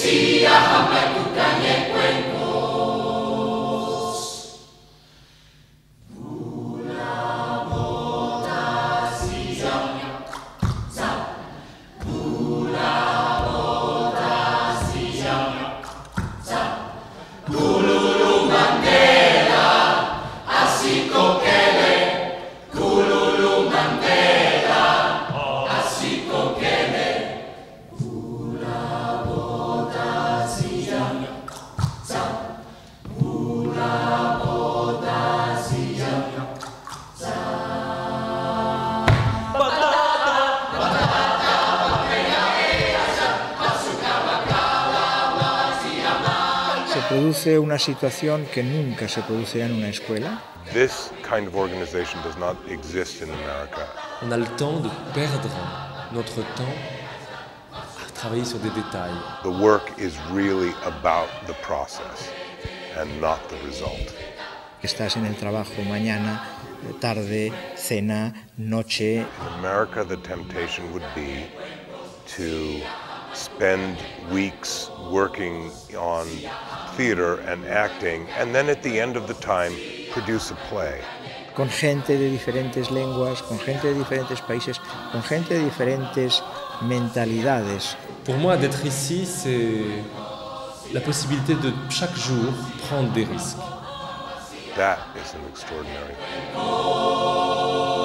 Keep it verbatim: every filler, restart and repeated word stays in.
Se produce una situación que nunca se producía en una escuela. This kind of organization does not exist in America. On a le temps de perdre notre temps à travailler sur des détails. The work is really about the process and not the result. Estás en el trabajo mañana, tarde, cena, noche. In America, the temptation would be to spend weeks working on theater and acting, and then at the end of the time, produce a play. Con gente de diferentes lenguas, con gente de diferentes países, con gente de diferentes mentalidades. Pour moi, d'être ici, c'est la possibilité de chaque jour prendre des risques. That is an extraordinary thing.